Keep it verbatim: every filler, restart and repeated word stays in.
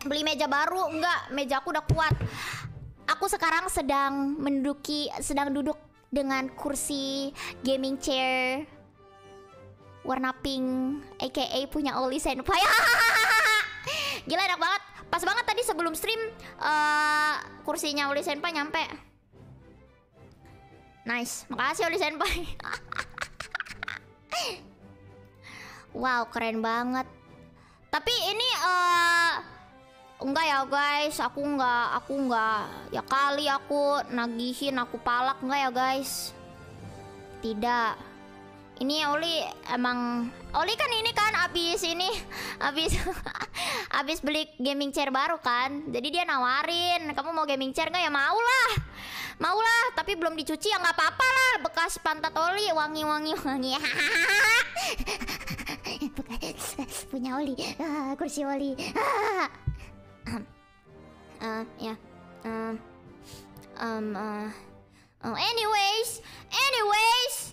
beli meja baru. Enggak, meja aku udah kuat. Aku sekarang sedang menduduki, sedang duduk dengan kursi gaming chair warna pink, aka punya Oli Senpai. Gila enak banget. Pas banget tadi sebelum stream uh, kursinya Oli Senpai nyampe. Nice, makasih Oli Senpai. Wow, keren banget. Tapi ini uh, enggak ya guys, aku enggak, aku enggak. Ya kali aku nagihin, aku palak enggak ya guys? Tidak. Ini Oli emang, Oli kan ini kan abis ini, abis abis beli gaming chair baru kan. Jadi dia nawarin, kamu mau gaming chair nggak? Ya mau lah, mau lah. Tapi belum dicuci ya nggak apa-apa lah. Bekas pantat Oli wangi-wangi wangi. Punya Oli, ah, kursi Oli. Ah. Uh, ya, yeah. um, um, uh, oh, anyways, anyways.